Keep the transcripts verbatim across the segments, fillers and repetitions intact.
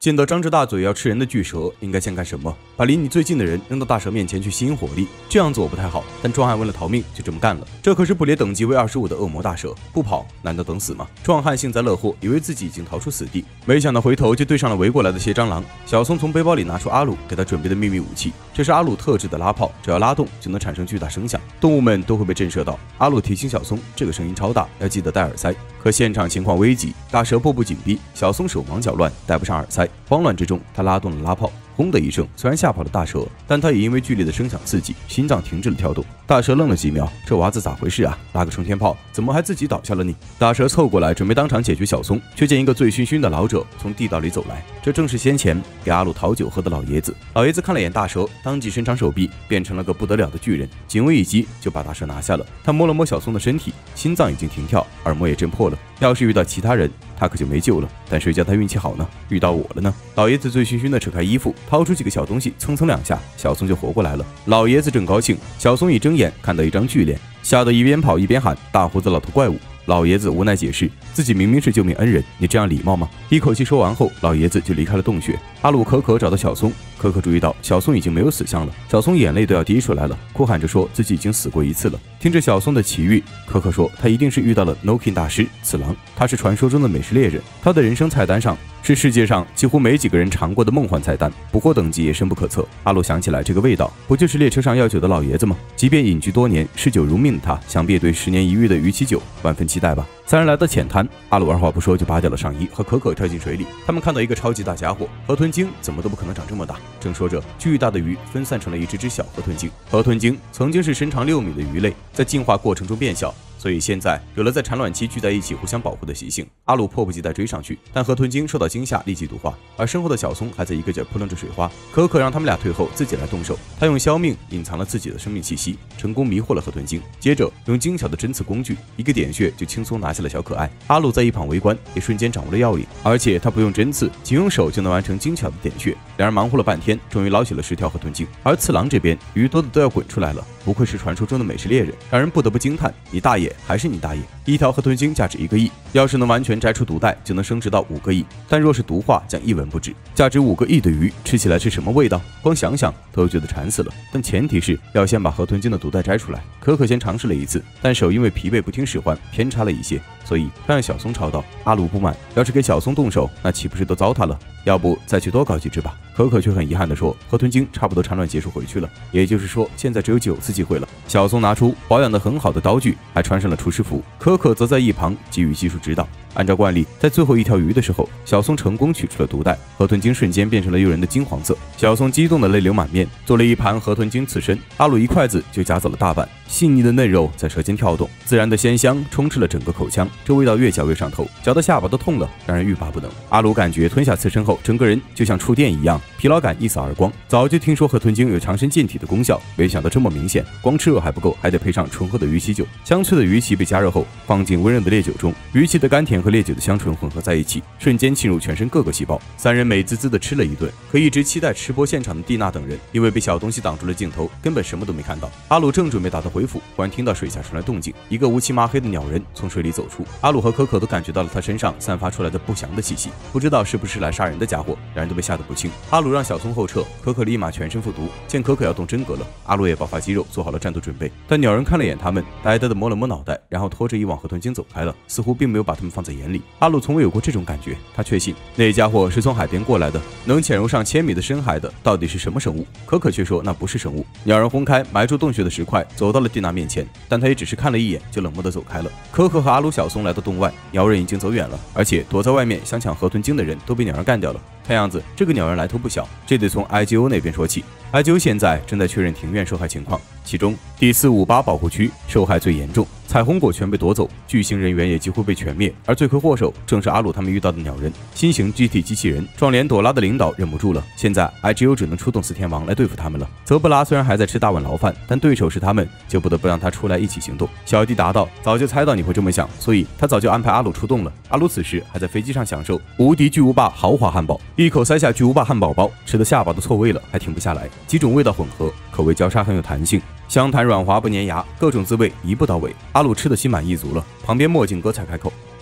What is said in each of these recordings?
见到张着大嘴要吃人的巨蛇，应该先干什么？把离你最近的人扔到大蛇面前去吸引火力，这样做不太好。但壮汉为了逃命就这么干了。这可是捕猎等级为二十五的恶魔大蛇，不跑难道等死吗？壮汉幸灾乐祸，以为自己已经逃出死地，没想到回头就对上了围过来的蝎蟑螂。小松从背包里拿出阿鲁给他准备的秘密武器，这是阿鲁特制的拉炮，只要拉动就能产生巨大声响，动物们都会被震慑到。阿鲁提醒小松，这个声音超大，要记得戴耳塞。可现场情况危急，大蛇步步紧逼，小松手忙脚乱，戴不上耳塞。慌乱之中，他拉动了拉炮，轰的一声，虽然吓跑了大蛇，但他也因为剧烈的声响刺激，心脏停止了跳动。大蛇愣了几秒，这娃子咋回事啊？拉个冲天炮，怎么还自己倒下了你？大蛇凑过来准备当场解决小松，却见一个醉醺醺的老者从地道里走来，这正是先前给阿鲁讨酒喝的老爷子。老爷子看了眼大蛇，当即伸长手臂，变成了个不得了的巨人，仅为一击就把大蛇拿下了。他摸了摸小松的身体，心脏已经停跳，耳膜也震破了。要是遇到其他人，他可就没救了。但谁叫他运气好呢？遇到我了呢？老爷子醉醺醺的扯开衣服，掏出几个小东西，蹭蹭两下，小松就活过来了。老爷子正高兴，小松一睁眼看到一张巨脸，吓得一边跑一边喊：“大胡子老头怪物！”老爷子无奈解释，自己明明是救命恩人，你这样礼貌吗？一口气说完后，老爷子就离开了洞穴。阿鲁可可找到小松，可可注意到小松已经没有死相了，小松眼泪都要滴出来了，哭喊着说自己已经死过一次了。听着小松的奇遇，可可说他一定是遇到了 Nokin 大师次郎，他是传说中的美食猎人，他的人生菜单上是世界上几乎没几个人尝过的梦幻菜单，捕获等级也深不可测。阿鲁想起来，这个味道不就是列车上要酒的老爷子吗？即便隐居多年，嗜酒如命的他，想必也对十年一遇的鱼鳍酒万分期待吧。三人来到浅滩，阿鲁二话不说就拔掉了上衣，和可可跳进水里。他们看到一个超级大家伙，河豚精怎么都不可能长这么大。正说着，巨大的鱼分散成了一只只小河豚精。河豚精曾经是身长六米的鱼类，在进化过程中变小，所以现在有了在产卵期聚在一起互相保护的习性。阿鲁迫不及待追上去，但河豚精受到惊吓立即毒化，而身后的小松还在一个劲儿扑棱着水花。可可让他们俩退后，自己来动手。他用消命隐藏了自己的生命气息，成功迷惑了河豚精。接着用精巧的针刺工具，一个点穴就轻松拿下了小可爱。阿鲁在一旁围观，也瞬间掌握了要领，而且他不用针刺，仅用手就能完成精巧的点穴。两人忙活了半天，终于捞起了十条河豚精。而次郎这边鱼多的都要滚出来了，不愧是传说中的美食猎人，让人不得不惊叹：你大爷还是你大爷！一条河豚精价值一个亿，要是能完全摘出毒袋，就能升值到五个亿。但若是毒化，将一文不值。价值五个亿的鱼吃起来是什么味道？光想想都觉得馋死了。但前提是要先把河豚精的毒袋摘出来。可可先尝试了一次，但手因为疲惫不听使唤，偏差了一些，所以他让小松抄到。阿鲁不满，要是给小松动手，那岂不是都糟蹋了？要不再去多搞几只吧。可可却很遗憾地说，河豚精差不多产卵结束回去了，也就是说现在只有九次机会了。小松拿出保养得很好的刀具，还穿上了厨师服。可可则在一旁给予技术指导。按照惯例，在最后一条鱼的时候，小松成功取出了毒袋，河豚精瞬间变成了诱人的金黄色。小松激动的泪流满面，做了一盘河豚精刺身，阿鲁一筷子就夹走了大半，细腻的嫩肉在舌尖跳动，自然的鲜香充斥了整个口腔，这味道越嚼越上头，嚼得下巴都痛了，让人欲罢不能。阿鲁感觉吞下刺身后，整个人就像触电一样，疲劳感一扫而光。早就听说河豚精有强身健体的功效，没想到这么明显，光吃肉还不够，还得配上醇厚的鱼鳍酒。香脆的鱼鳍被加热后，放进温热的烈酒中，鱼鳍的甘甜和烈酒的香醇混合在一起，瞬间沁入全身各个细胞。三人美滋滋的吃了一顿，可一直期待吃播现场的蒂娜等人，因为被小东西挡住了镜头，根本什么都没看到。阿鲁正准备打道回府，忽然听到水下传来动静，一个乌漆麻黑的鸟人从水里走出。阿鲁和可可都感觉到了他身上散发出来的不祥的气息，不知道是不是来杀人的家伙，两人都被吓得不轻。阿鲁让小松后撤，可可立马全身复毒。见可可要动真格了，阿鲁也爆发肌肉，做好了战斗准备。但鸟人看了眼他们，呆呆的摸了摸脑袋，然后拖着一网河豚精走开了，似乎并没有把他们放在眼里。阿鲁从未有过这种感觉，他确信那家伙是从海边过来的，能潜入上千米的深海的到底是什么生物？可可却说那不是生物。鸟人轰开埋住洞穴的石块，走到了蒂娜面前，但他也只是看了一眼就冷漠地走开了。可可和阿鲁、小松来到洞外，鸟人已经走远了，而且躲在外面想抢河豚精的人都被鸟人干掉了。看样子这个鸟人来头不小，这得从 I G O 那边说起。I G O 现在正在确认庭院受害情况，其中第四五八保护区受害最严重，彩虹果全被夺走，巨型人员也几乎被全灭，而罪魁祸首正是阿鲁他们遇到的鸟人。新型 G T 机器人壮连朵拉的领导忍不住了，现在 I G O 只能出动四天王来对付他们了。泽布拉虽然还在吃大碗牢饭，但对手是他们，就不得不让他出来一起行动。小弟答道，早就猜到你会这么想，所以他早就安排阿鲁出动了。阿鲁此时还在飞机上享受无敌巨无霸豪华汉堡，一口塞下巨无霸汉堡包，吃的下巴都错位了，还停不下来。几种味道混合，口味交叉很有弹性，香弹软滑不粘牙，各种滋味一步到位。阿鲁吃的心满意足了，旁边墨镜哥才开口。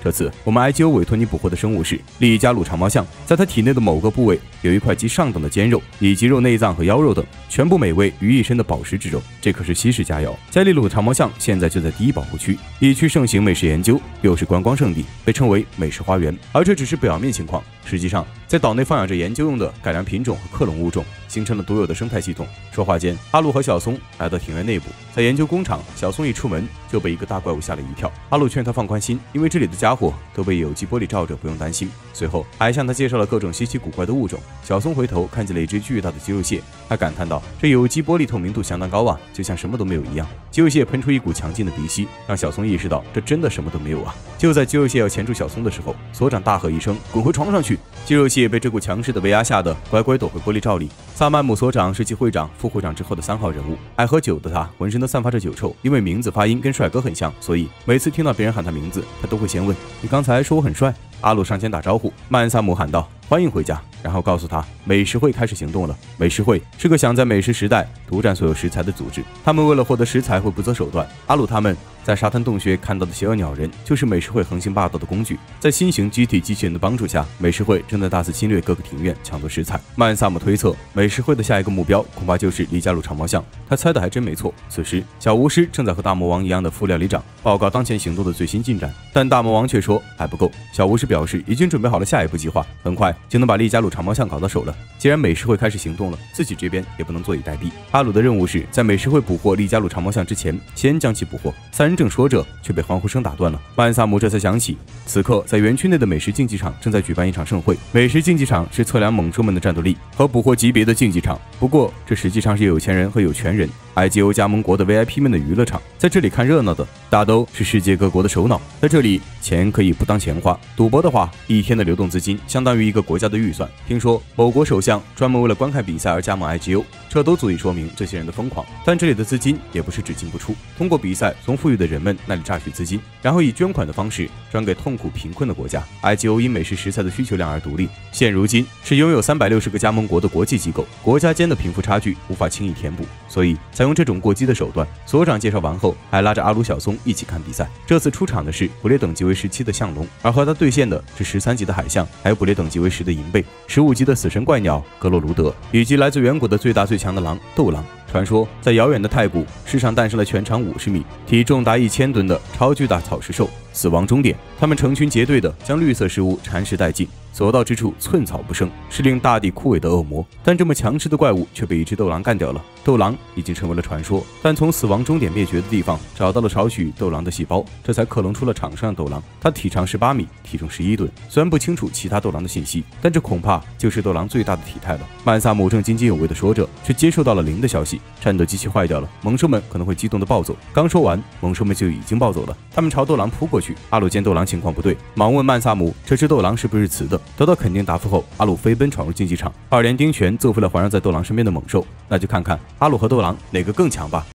这次我们 I G O 委托你捕获的生物是利加鲁长毛象，在它体内的某个部位有一块极上等的肩肉，以及肉内脏和腰肉等，全部美味于一身的宝石之中。这可是稀世佳肴。加利鲁长毛象现在就在第一保护区，一区盛行美食研究，又是观光胜地，被称为美食花园。而这只是表面情况，实际上在岛内放养着研究用的改良品种和克隆物种，形成了独有的生态系统。说话间，阿鲁和小松来到庭院内部，在研究工厂，小松一出门就被一个大怪物吓了一跳。阿鲁劝他放宽心，因为这里的家伙都被有机玻璃罩着，不用担心。随后还向他介绍了各种稀奇古怪的物种。小松回头看见了一只巨大的肌肉蟹，他感叹道：“这有机玻璃透明度相当高啊，就像什么都没有一样。”肌肉蟹喷出一股强劲的鼻息，让小松意识到这真的什么都没有啊！就在肌肉蟹要钳住小松的时候，所长大喝一声：“滚回床上去！”肌肉蟹被这股强势的威压吓得乖乖躲回玻璃罩里。萨曼姆所长是继会长、副会长之后的三号人物，爱喝酒的他浑身都散发着酒臭，因为名字发音跟帅哥很像，所以每次听到别人喊他名字，他都会先问：“你刚才说我很帅？”阿鲁上前打招呼，曼萨姆喊道：“欢迎回家。”然后告诉他，美食会开始行动了。美食会是个想在美食时代独占所有食材的组织，他们为了获得食材会不择手段。阿鲁他们在沙滩洞穴看到的邪恶鸟人，就是美食会横行霸道的工具。在新型机体机器人的帮助下，美食会正在大肆侵略各个庭院，抢夺食材。曼萨姆推测，美食会的下一个目标恐怕就是利加鲁长毛象。他猜的还真没错。此时，小巫师正在和大魔王一样的副料理长报告当前行动的最新进展，但大魔王却说还不够。小巫师表示已经准备好了下一步计划，很快就能把利加鲁长毛象搞到手了。既然美食会开始行动了，自己这边也不能坐以待毙。阿鲁的任务是在美食会捕获利加鲁长毛象之前，先将其捕获。三人正说着，却被欢呼声打断了。曼萨姆这才想起，此刻在园区内的美食竞技场正在举办一场盛会。美食竞技场是测量猛兽们的战斗力和捕获级别的竞技场，不过这实际上是有钱人和有权人 I G O 加盟国的 V I P 们的娱乐场。在这里看热闹的大都是世界各国的首脑，在这里钱可以不当钱花，赌博的话，一天的流动资金相当于一个国家的预算。听说某国首相专门为了观看比赛而加盟 I G O， 这都足以说明这些人的疯狂。但这里的资金也不是只进不出，通过比赛从富裕的人们那里榨取资金，然后以捐款的方式转给痛苦贫困的国家。I G O 因美食食材的需求量而独立，现如今是拥有三百六十个加盟国的国际机构，国家间的贫富差距无法轻易填补，所以采用这种过激的手段。所长介绍完后，还拉着阿鲁小松一起看比赛。这次出场的是捕猎等级为十七的象龙，而和他对线的是十三级的海象，还有捕猎等级为十的银背，十五级的死神怪鸟格洛卢德，以及来自远古的最大最强的狼斗狼。传说在遥远的太古，世上诞生了全长五十米、体重达一千吨的超巨大草食兽——死亡终点。它们成群结队地将绿色食物蚕食殆尽，所到之处寸草不生，是令大地枯萎的恶魔。但这么强势的怪物却被一只斗狼干掉了。斗狼已经成为了传说，但从死亡终点灭绝的地方找到了少许斗狼的细胞，这才克隆出了场上的斗狼。它体长十八米，体重十一吨。虽然不清楚其他斗狼的信息，但这恐怕就是斗狼最大的体态了。曼萨姆正津津有味地说着，却接收到了零的消息：战斗机器坏掉了，猛兽们可能会激动地暴走。刚说完，猛兽们就已经暴走了，他们朝斗狼扑过去。阿鲁见斗狼情况不对，忙问曼萨姆这只斗狼是不是雌的。得到肯定答复后，阿鲁飞奔闯入竞技场，二连钉拳揍飞了环绕在斗狼身边的猛兽。那就看看阿鲁和斗狼哪个更强吧。